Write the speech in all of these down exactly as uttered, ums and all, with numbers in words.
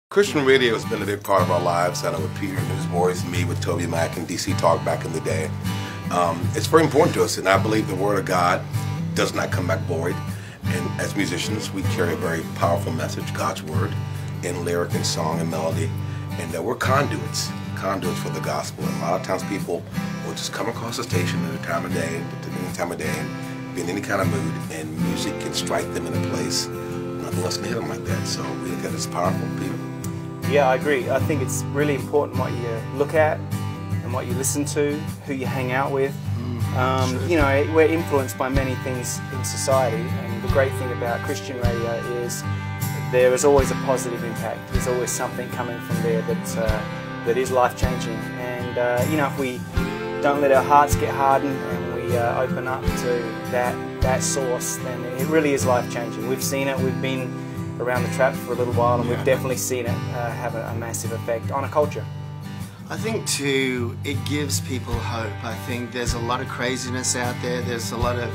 Christian radio has been a big part of our lives. I know with Peter and his boys, me with Toby Mac and D C Talk back in the day. Um, it's very important to us, and I believe the Word of God does not come back void. And as musicians, we carry a very powerful message, God's Word, in lyric and song and melody. And uh, we're conduits, conduits for the gospel. And a lot of times people will just come across the station at a time of day, at any time of day, and be in any kind of mood, and music can strike them in a place. Nothing else can hit them like that. So we think it's powerful, people. Yeah, I agree. I think it's really important what you look at and what you listen to, who you hang out with. Um, you know, we're influenced by many things in society, and the great thing about Christian radio is there is always a positive impact. There's always something coming from there that uh, that is life-changing. And uh, you know, if we don't let our hearts get hardened and we uh, open up to that that source, then it really is life-changing. We've seen it. We've been around the traps for a little while, and yeah. we've definitely seen it uh, have a, a massive effect on a culture. I think too, it gives people hope. I think there's a lot of craziness out there. There's a lot of,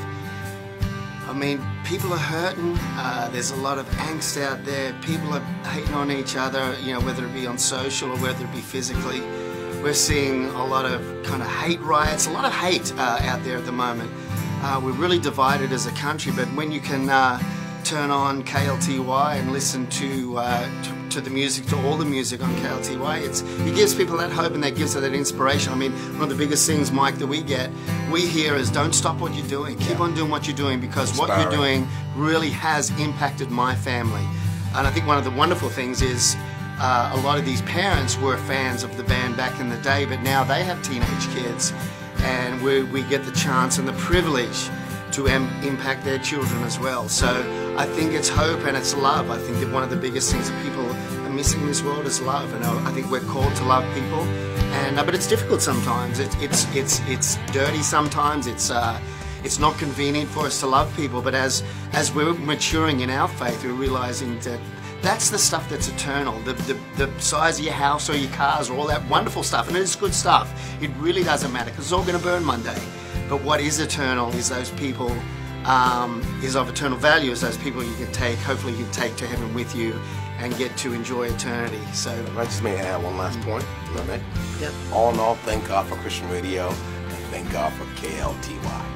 I mean, people are hurting. Uh, there's a lot of angst out there. People are hating on each other, you know, whether it be on social or whether it be physically. We're seeing a lot of kind of hate riots, a lot of hate uh, out there at the moment. Uh, we're really divided as a country, but when you can uh, turn on K L T Y and listen to, uh, to to the music, to all the music on K L T Y, it's, it gives people that hope and that gives them that inspiration. I mean, one of the biggest things, Mike, that we get, we hear is don't stop what you're doing. Keep yeah. on doing what you're doing, because Inspiring. what you're doing really has impacted my family. And I think one of the wonderful things is uh, a lot of these parents were fans of the band back in the day, but now they have teenage kids, and we, we get the chance and the privilege to im impact their children as well. So I think it's hope and it's love. I think that one of the biggest things that people are missing in this world is love, and I think we're called to love people. And uh, but it's difficult sometimes. It, it's it's it's dirty sometimes. It's uh, it's not convenient for us to love people. But as as we're maturing in our faith, we're realizing that that's the stuff that's eternal. The, the, the size of your house or your cars or all that wonderful stuff, and it's good stuff. It really doesn't matter, because it's all going to burn one day. But what is eternal is those people, um, is of eternal value, is those people you can take, hopefully you can take to heaven with you and get to enjoy eternity. So I just may add one last point. You know what I mean? Yep. All in all, thank God for Christian radio, and thank God for K L T Y.